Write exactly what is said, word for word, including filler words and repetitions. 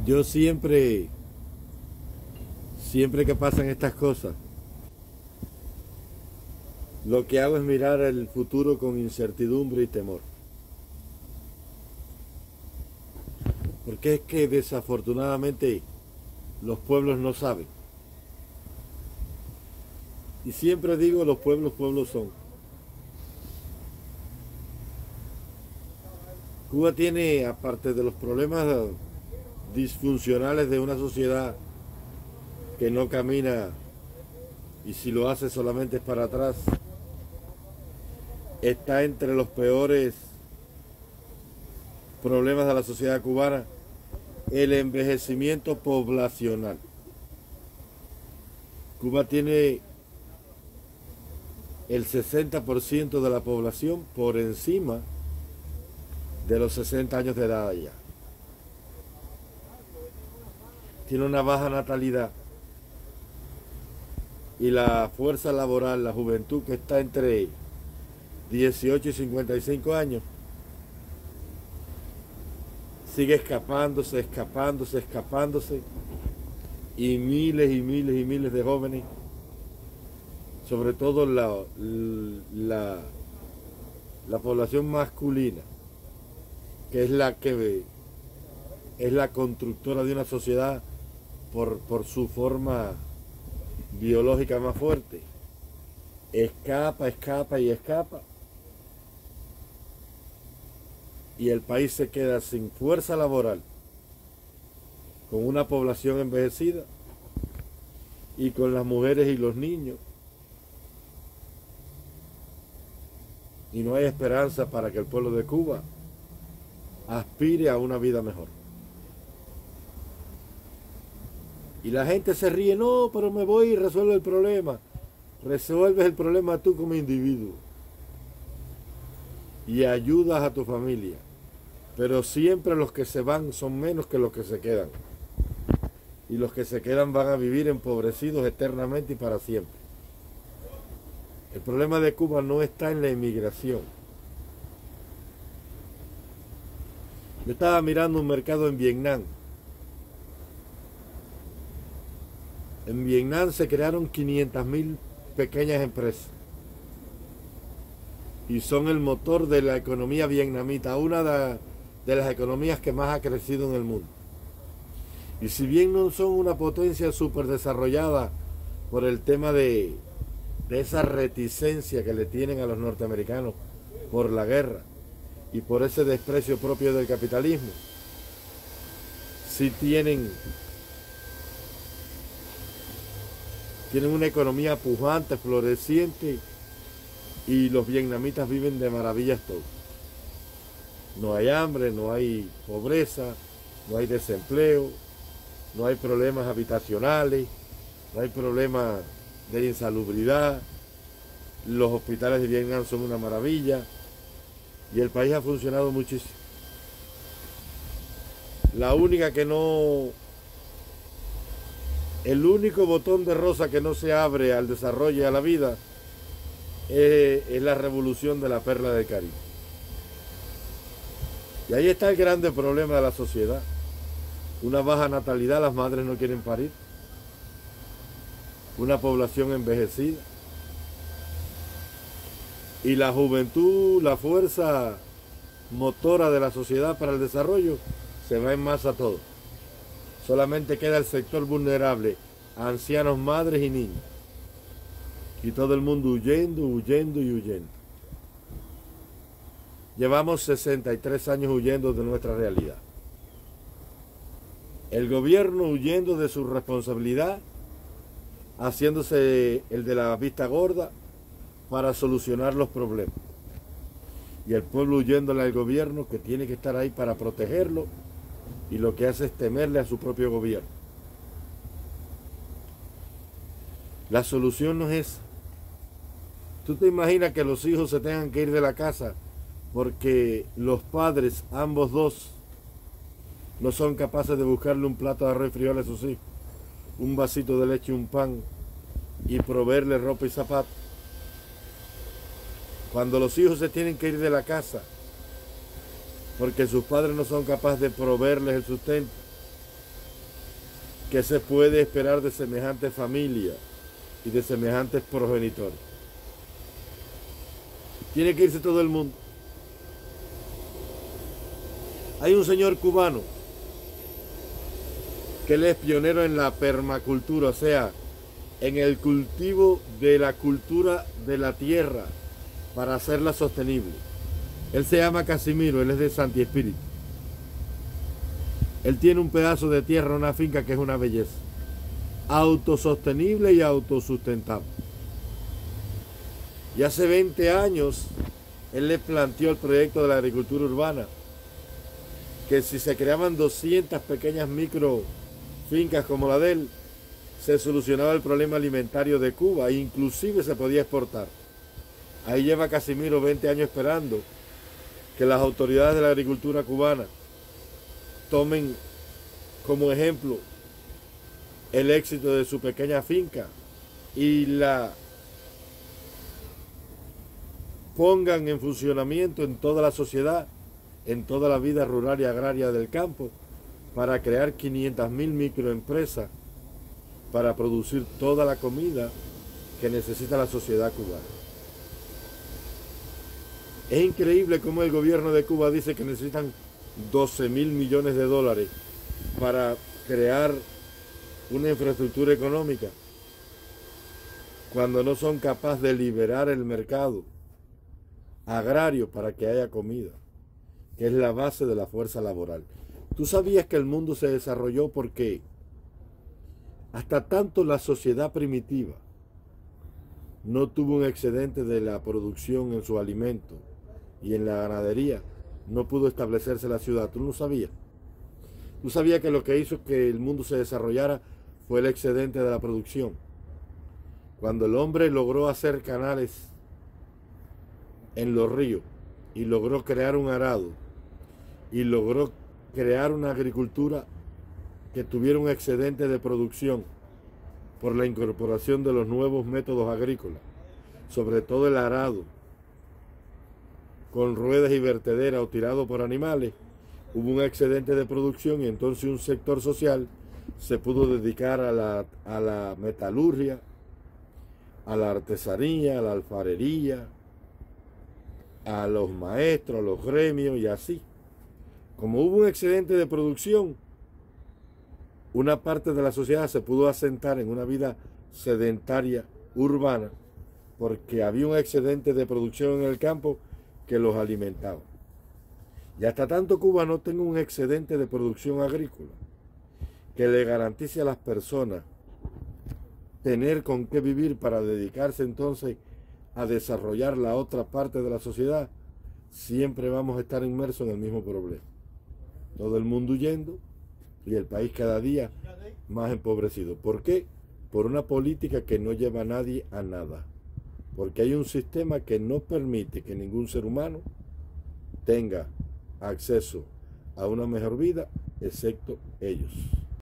Yo siempre, siempre que pasan estas cosas, lo que hago es mirar el futuro con incertidumbre y temor. Porque es que desafortunadamente los pueblos no saben. Y siempre digo, los pueblos, pueblos son. Cuba tiene, aparte de los problemas disfuncionales de una sociedad que no camina y si lo hace solamente es para atrás, está entre los peores problemas de la sociedad cubana el envejecimiento poblacional. Cuba tiene el sesenta por ciento de la población por encima de los sesenta años de edad ya. Tiene una baja natalidad y la fuerza laboral, la juventud que está entre dieciocho y cincuenta y cinco años, sigue escapándose, escapándose, escapándose, y miles y miles y miles de jóvenes, sobre todo la, la, la población masculina, que es la que es la constructora de una sociedad por, por su forma biológica más fuerte, escapa, escapa y escapa, y el país se queda sin fuerza laboral, con una población envejecida y con las mujeres y los niños, y no hay esperanza para que el pueblo de Cuba aspire a una vida mejor. Y la gente se ríe, no, pero me voy y resuelvo el problema. Resuelves el problema tú como individuo y ayudas a tu familia, pero siempre los que se van son menos que los que se quedan, y los que se quedan van a vivir empobrecidos eternamente y para siempre. El problema de Cuba no está en la inmigración. Yo estaba mirando un mercado en Vietnam. En Vietnam se crearon quinientas mil pequeñas empresas y son el motor de la economía vietnamita, una de, de las economías que más ha crecido en el mundo. Y si bien no son una potencia súper desarrollada por el tema de, de esa reticencia que le tienen a los norteamericanos por la guerra y por ese desprecio propio del capitalismo, sí tienen, tienen una economía pujante, floreciente, y los vietnamitas viven de maravillas todos. No hay hambre, no hay pobreza, no hay desempleo, no hay problemas habitacionales, no hay problemas de insalubridad. Los hospitales de Vietnam son una maravilla y el país ha funcionado muchísimo. La única que no, el único botón de rosa que no se abre al desarrollo y a la vida es, es la revolución de la perla del Caribe. Y ahí está el grande problema de la sociedad. Una baja natalidad, las madres no quieren parir. Una población envejecida. Y la juventud, la fuerza motora de la sociedad para el desarrollo, se va en masa todo. Solamente queda el sector vulnerable, ancianos, madres y niños. Y todo el mundo huyendo, huyendo y huyendo. Llevamos sesenta y tres años huyendo de nuestra realidad. El gobierno huyendo de su responsabilidad, haciéndose el de la vista gorda para solucionar los problemas. Y el pueblo huyéndole al gobierno que tiene que estar ahí para protegerlo, y lo que hace es temerle a su propio gobierno. La solución no es esa. ¿Tú te imaginas que los hijos se tengan que ir de la casa porque los padres, ambos dos, no son capaces de buscarle un plato de arroz y frijoles a sus hijos, un vasito de leche y un pan, y proveerle ropa y zapatos? Cuando los hijos se tienen que ir de la casa porque sus padres no son capaces de proveerles el sustento, ¿Qué se puede esperar de semejante familia y de semejantes progenitores? Tiene que irse todo el mundo. Hay un señor cubano que él es pionero en la permacultura, o sea, en el cultivo de la cultura de la tierra para hacerla sostenible. Él se llama Casimiro, él es de Santi Espíritu. Él tiene un pedazo de tierra, una finca que es una belleza, autosostenible y autosustentable. Y hace veinte años él le planteó el proyecto de la agricultura urbana, que si se creaban doscientas pequeñas micro fincas como la de él, se solucionaba el problema alimentario de Cuba e inclusive se podía exportar. Ahí lleva Casimiro veinte años esperando que las autoridades de la agricultura cubana tomen como ejemplo el éxito de su pequeña finca y la pongan en funcionamiento en toda la sociedad, en toda la vida rural y agraria del campo, para crear quinientas mil microempresas para producir toda la comida que necesita la sociedad cubana. Es increíble cómo el gobierno de Cuba dice que necesitan doce mil millones de dólares para crear una infraestructura económica, cuando no son capaces de liberar el mercado agrario para que haya comida, que es la base de la fuerza laboral. ¿Tú sabías que el mundo se desarrolló porque hasta tanto la sociedad primitiva no tuvo un excedente de la producción en su alimento y en la ganadería, no pudo establecerse la ciudad? ¿Tú no sabías? ¿Tú sabías que lo que hizo que el mundo se desarrollara fue el excedente de la producción? Cuando el hombre logró hacer canales en los ríos y logró crear un arado y logró crear una agricultura que tuviera un excedente de producción por la incorporación de los nuevos métodos agrícolas, sobre todo el arado con ruedas y vertederas o tirado por animales, hubo un excedente de producción y entonces un sector social se pudo dedicar a la, a la metalurgia, a la artesanía, a la alfarería, a los maestros, a los gremios y así. Como hubo un excedente de producción, una parte de la sociedad se pudo asentar en una vida sedentaria urbana porque había un excedente de producción en el campo que los alimentaba. Y hasta tanto Cuba no tenga un excedente de producción agrícola que le garantice a las personas tener con qué vivir para dedicarse entonces a desarrollar la otra parte de la sociedad, siempre vamos a estar inmersos en el mismo problema. Todo el mundo huyendo y el país cada día más empobrecido. ¿Por qué? Por una política que no lleva a nadie a nada. Porque hay un sistema que no permite que ningún ser humano tenga acceso a una mejor vida, excepto ellos.